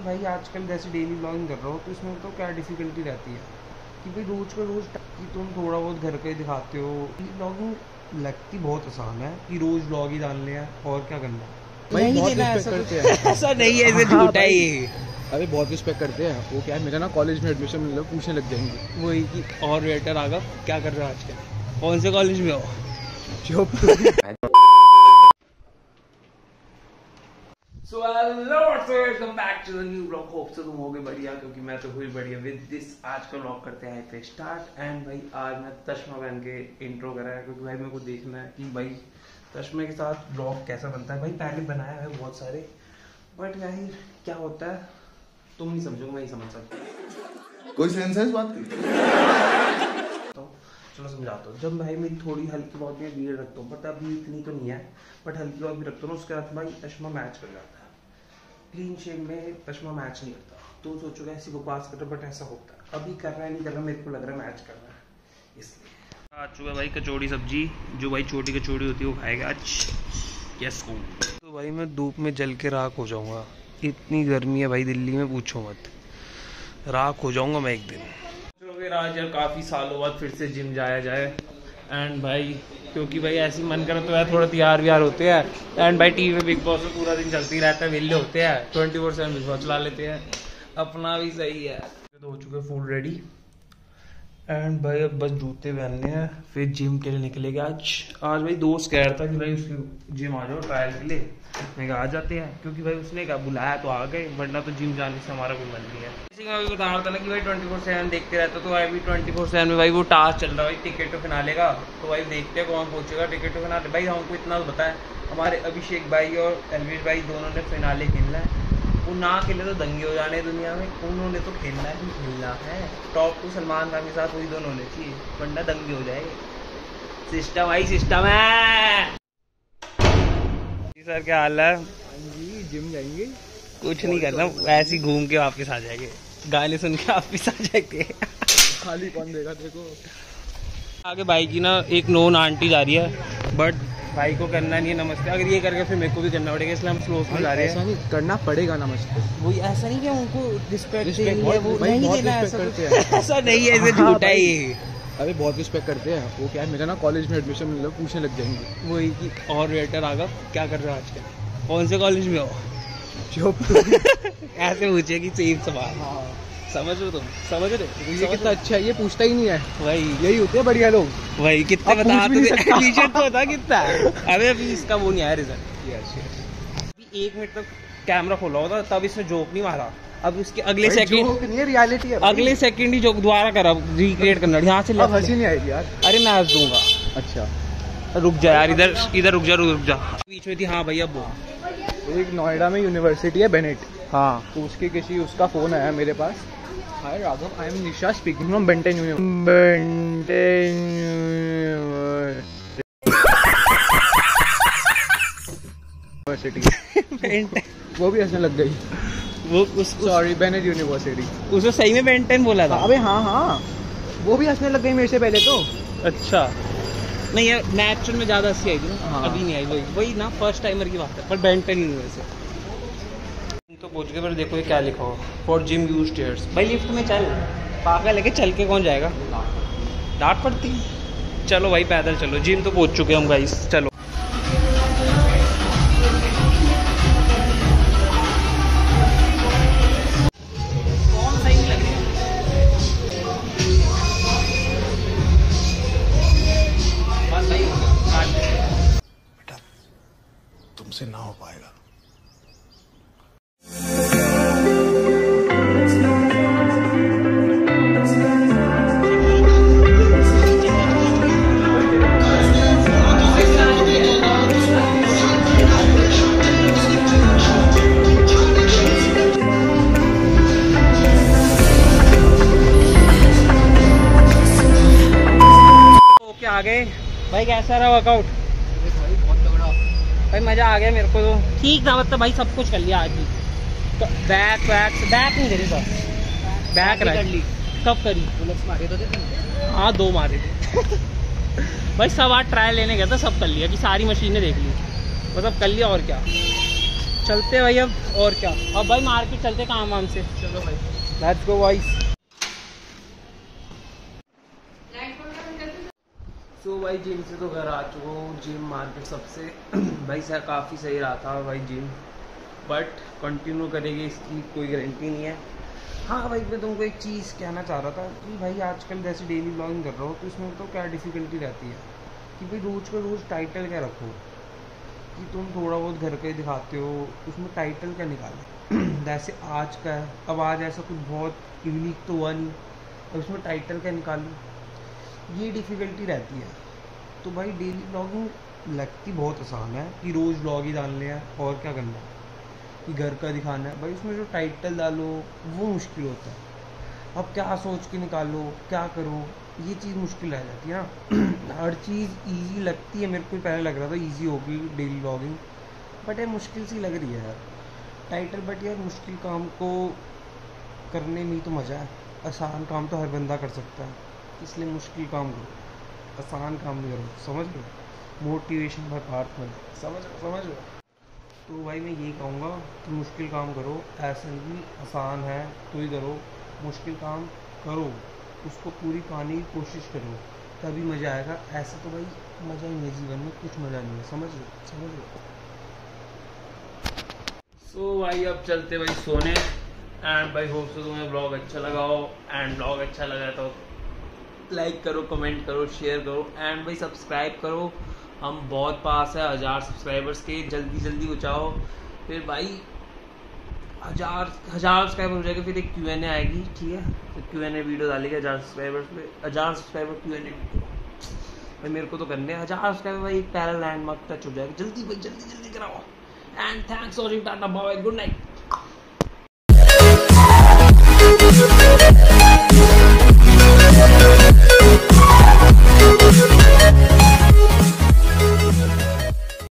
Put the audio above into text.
भाई आजकल जैसे डेली ब्लॉगिंग कर रहा हो तो इसमें तो क्या डिफ़िकल्टी रहती है कि भाई रोज़ का रोज़ कि तुम थोड़ा बहुत घर का ही दिखाते हो। ब्लॉगिंग लगती बहुत आसान है कि रोज़ ब्लॉग ही डालने हैं और क्या करना है भाई नहीं बहुत देना है, रिस्पेक्ट ऐसा करते हैं। ऐसा नहीं है, ऐसे झूठा है ये। अरे बहुत रिस्पेक्ट करते हैं। वो क्या है, मेरा ना कॉलेज में एडमिशन मिल रहा है, पूछने लग जाएंगे वही कि और वेटर आगा क्या कर रहे हो आजकल, कौन से कॉलेज में हो। So hello welcome back to the new blog. Hope से तुम होगे बढ़िया, क्योंकि मैं तो हुई बढ़िया विद दिस। आज का ब्लॉग करते हैं पे स्टार्ट। एंड भाई आज मैं चश्मा पहन के इंट्रो करा है, क्योंकि भाई मेरे को देखना है कि भाई चश्मे के साथ ब्लॉग कैसा बनता है। भाई पहले बनाया है बहुत सारे, बट भाई क्या होता है तुम नहीं समझोगे, मैं ही समझ सकता। कोई सेंस है इस बात की? तो चलो समझाता हूँ। जब भाई मेरी थोड़ी हल्की बहुत में भीड़ रखता हूँ, बट अभी इतनी तो नहीं है, बट हल्की बहुत भी रखता हूँ, उसके बाद भाई चश्मा मैच कर जाता है। क्लीन शेव में चश्मा मैच नहीं करता, तो सोचो ऐसी बकवास कर रहा, बट ऐसा होता है। अभी कर रहा है नहीं कर रहा, मेरे को लग रहा है मैच कर रहा है, इसलिए। आ चुका भाई कचौड़ी सब्जी, जो भाई छोटी कचौड़ी होती है वो खाएगा आज। यस को तो भाई मैं धूप में जल के राख हो जाऊंगा। इतनी गर्मी है भाई दिल्ली में, पूछो मत, राख हो जाऊंगा मैं एक दिन। चलो फिर आज यार काफ़ी सालों बाद फिर से जिम जाया जाए। एंड भाई क्योंकि भाई ऐसी मन करे तो यार थोड़ा तैयार व्यार होते हैं। एंड भाई टीवी में बिग बॉस में पूरा दिन चलती रहता है, विले होते हैं 24/7 बिग बॉस चला लेते हैं, अपना भी सही है। तो हो चुके फुल रेडी। एंड भाई अब बस जूते पहनने हैं, फिर जिम के लिए निकलेंगे आज भाई दोस्त कह रहा था कि भाई उसकी जिम आ जाओ ट्रायल के लिए। मैं कहा आ जाते हैं, क्योंकि भाई उसने कहा बुलाया तो आ गए, वरना तो जिम जाने से हमारा कोई मन नहीं है। इसी का भी बता रहा था ना कि भाई 24/7 देखते रहते, तो भाई 24/7 में भाई वो टास्क चल रहा है भाई टिकट तो फिनाले का। तो भाई देखते हैं कौन पहुंचेगा टिकट तो फिनाले। भाई हमको इतना तो बताया, हमारे अभिषेक भाई और एलवीश भाई दोनों ने फिनाले खेलना है। वो ना खेले तो दंगे हो जाने दुनिया में, उन्होंने तो खेलना ही खेलना है। टॉप टू सलमान खान के साथ वही दोनों होने चाहिए, वरना दंगे हो जाएंगे। सिस्टम भाई सिस्टम है। जी सर क्या हाल है? जी जिम जाएंगे, कुछ नहीं करना, ऐसे ही घूम के वापस आ जाएंगे, गाने सुन के वापस आ जाएंगे। खाली कौन देगा देखो। आगे भाई की ना एक नोन आंटी जा रही है, बट भाई को करना नहीं है नमस्ते। अगर ये करके फिर मेरे को भी करना पड़ेगा, इसलिए हम स्लो में जा रहे हैं। ऐसा नहीं करना पड़ेगा नमस्ते। वही ऐसा नहीं कि उनको रिस्पेक्ट देनी है, बहुत- वो भाई नहीं बहुत देना है, रिस्पेक्ट ऐसा करते हैं। ऐसा नहीं है, ऐसे हाँ झूठा है भाई। ये। अरे बहुत रिस्पेक्ट करते हैं। वो क्या है, मेरा ना कॉलेज में एडमिशन मिल रहा है, पूछने लग जाएंगे। वही कि और वेटर आगा क्या कर रहे हो आजकल, कौन से कॉलेज में हो। ऐसे पूछे कि सेम सवाल। हाँ समझ रहे हो तुम, समझ रहे हो? ये कितना अच्छा है, ये पूछता ही नहीं है। वही यही होते हैं बढ़िया लोग। वही कितने अब बता पूछ भी नहीं सकता। टीचर तो बता कितना है। अबे अभी इसका वो नहीं आया रिजल्ट। अभी 1 मिनट तक कैमरा खोला होता तब इसने जोक नहीं मारा, अब उसके अगले सेकंड नहीं रियलिटी है। अगले सेकंड ही जोक दोबारा करा, रिक्रिएट करना यहाँ से। अब हंसी नहीं आएगी यार। अरे मैं हंस दूंगा। अच्छा रुक जा यार, इधर रुक जा बीच में थी। हाँ भैया वो एक नोएडा में यूनिवर्सिटी है बेनेट। हाँ तो उसका फोन आया मेरे पास। Hi Raghav, I am Nisha speaking from Benton university. वो भी हंसने लग गई। वो सॉरी बेनेट यूनिवर्सिटी। उसने सही में बेंटेन बोला था। अबे हाँ वो भी हंसने लग गई मेरे से पहले तो। अच्छा नहीं यार, नेचुरल में ज्यादा हंसी आई थी ना। हाँ। अभी नहीं आई, वही ना फर्स्ट टाइमर की बात है, पर बेंटन ही नहीं वैसे तो पहुंच गए। पर देखो ये क्या लिखा हो, फॉर जिम यूज स्टेयर्स। भाई लिफ्ट में चल, पागल लेके चल के कौन जाएगा, डांट पड़ती। चलो भाई पैदल चलो, जिम तो पहुंच चुके हम गाइस, चलो। तुमसे ना हो पाएगा। ओके आ गए भाई, कैसा रहा वर्कआउट? भाई मजा आ गया मेरे को तो, ठीक था, मतलब भाई सब कुछ कर लिया आज भी। तो बैक नहीं करी सर, बैक कर ली। कब करी? मारे तो थे। हाँ 2 मारे थे। भाई सब आज ट्रायल लेने गया था, सब कर लिया कि सारी मशीनें देख ली, मतलब कर लिया और क्या। चलते भाई अब, और क्या, अब भाई मार्केट चलते काम वाम से। चलो भाई लेट्स गो गाइस। सो भाई जिम से तो घर आ चुका हूँ। जिम मार्केट सबसे भाई सर काफ़ी सही रहा था भाई जिम, बट कंटिन्यू करेंगे इसकी कोई गारंटी नहीं है। हाँ भाई मैं तुमको एक चीज़ कहना चाह रहा था कि भाई आजकल जैसे डेली ब्लॉगिंग कर रहा हूँ तो इसमें तो क्या डिफ़िकल्टी रहती है कि भाई रोज़ का रोज़ टाइटल क्या रखो, कि तुम थोड़ा बहुत घर का ही दिखाते हो, उसमें टाइटल क्या निकालें। जैसे आज का है, अब आज ऐसा कुछ बहुत यूनिक तो हुआ नहीं, अब उसमें टाइटल क्या निकालूँ, ये डिफ़िकल्टी रहती है। तो भाई डेली ब्लॉगिंग लगती बहुत आसान है कि रोज़ ब्लॉग ही डालने हैं और क्या करना है, कि घर का दिखाना है। भाई उसमें जो टाइटल डालो वो मुश्किल होता है। अब क्या सोच के निकालो, क्या करो, ये चीज़ मुश्किल रह जाती है ना। हर चीज़ इजी लगती है, मेरे को पहले लग रहा था इजी होगी डेली ब्लॉगिंग, बट ये मुश्किल सी लग रही है यार टाइटल। बट यार मुश्किल काम को करने में ही तो मज़ा है, आसान काम तो हर बंदा कर सकता है, इसलिए मुश्किल काम करो, आसान काम नहीं करो। समझ लो, मोटिवेशन बाय पार्थ मिले, समझ लो। तो भाई मैं यही कहूँगा कि मुश्किल काम करो, ऐसा नहीं आसान है तो ही करो, मुश्किल काम करो, उसको पूरी पाने की कोशिश करो, तभी मज़ा आएगा। ऐसे तो भाई मज़ा ही नहीं है जीवन में, कुछ मज़ा नहीं है। समझ लो। सो भाई अब चलते भाई सोने। एंड भाई होप सो तुम्हें ब्लॉग अच्छा लगा हो, एंड ब्लॉग अच्छा लगा तो लाइक करो, कमेंट करो, शेयर करो, एंड भाई सब्सक्राइब करो। हम बहुत पास है 1000 सब्सक्राइबर्स के, जल्दी बचाओ। फिर भाई 1000 सब्सक्राइबर हो जाएगा, फिर एक Q&A आएगी, ठीक है, तो Q&A वीडियो डालेगा 1000 सब्सक्राइबर्स पे, 1000 सब्सक्राइबर Q&A वीडियो। भाई मेरे को तो करने 1000 सब्सक्राइबर भाई, एक पैरा लैंडमार्क टच हो जाएगा। जल्दी कराओ। And thanks for tata, bye, good night.